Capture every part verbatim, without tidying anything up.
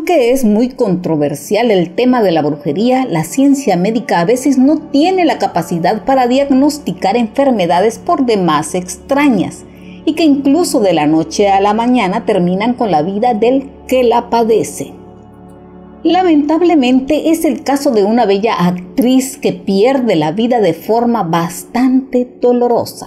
Aunque es muy controversial el tema de la brujería, la ciencia médica a veces no tiene la capacidad para diagnosticar enfermedades por demás extrañas y que incluso de la noche a la mañana terminan con la vida del que la padece. Lamentablemente es el caso de una bella actriz que pierde la vida de forma bastante dolorosa.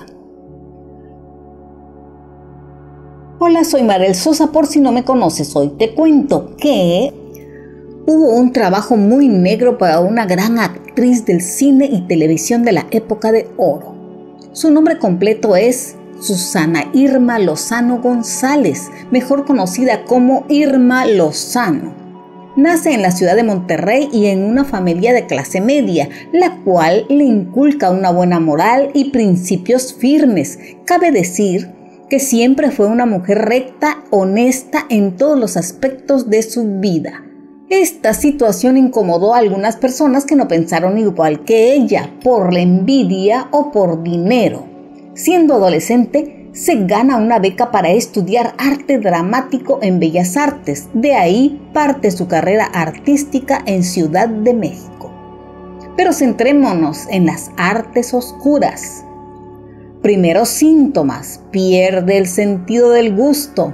Hola, soy Marel Sosa, por si no me conoces hoy te cuento que hubo un trabajo muy negro para una gran actriz del cine y televisión de la época de oro. Su nombre completo es Susana Irma Lozano González, mejor conocida como Irma Lozano. Nace en la ciudad de Monterrey y en una familia de clase media, la cual le inculca una buena moral y principios firmes. Cabe decir que siempre fue una mujer recta, honesta en todos los aspectos de su vida. Esta situación incomodó a algunas personas que no pensaron igual que ella, por la envidia o por dinero. Siendo adolescente, se gana una beca para estudiar arte dramático en Bellas Artes. De ahí parte su carrera artística en Ciudad de México. Pero centrémonos en las artes oscuras. Primeros síntomas: pierde el sentido del gusto.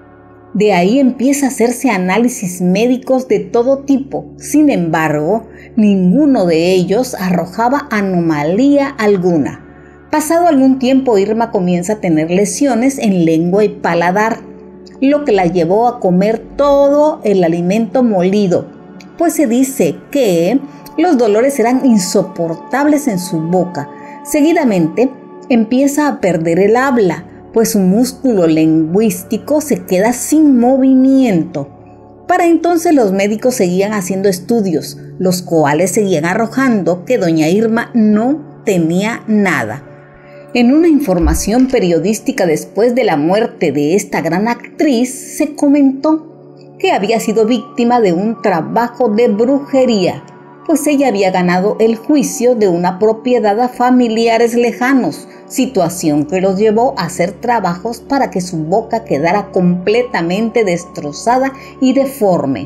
De ahí empieza a hacerse análisis médicos de todo tipo. Sin embargo, ninguno de ellos arrojaba anomalía alguna. Pasado algún tiempo, Irma comienza a tener lesiones en lengua y paladar, lo que la llevó a comer todo el alimento molido, pues se dice que los dolores eran insoportables en su boca. Seguidamente, empieza a perder el habla, pues su músculo lingüístico se queda sin movimiento. Para entonces los médicos seguían haciendo estudios, los cuales seguían arrojando que doña Irma no tenía nada. En una información periodística después de la muerte de esta gran actriz, se comentó que había sido víctima de un trabajo de brujería, pues ella había ganado el juicio de una propiedad a familiares lejanos, situación que los llevó a hacer trabajos para que su boca quedara completamente destrozada y deforme.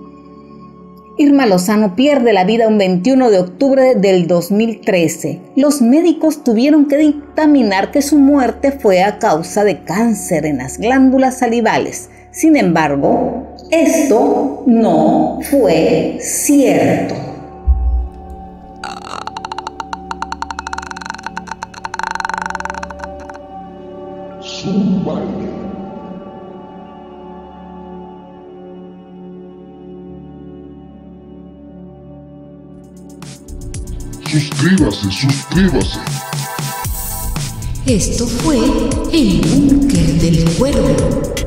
Irma Lozano pierde la vida un veintiuno de octubre del dos mil trece. Los médicos tuvieron que dictaminar que su muerte fue a causa de cáncer en las glándulas salivales. Sin embargo, esto no fue cierto. Suscríbase, suscríbase. Esto fue El Búnker del Cuervo.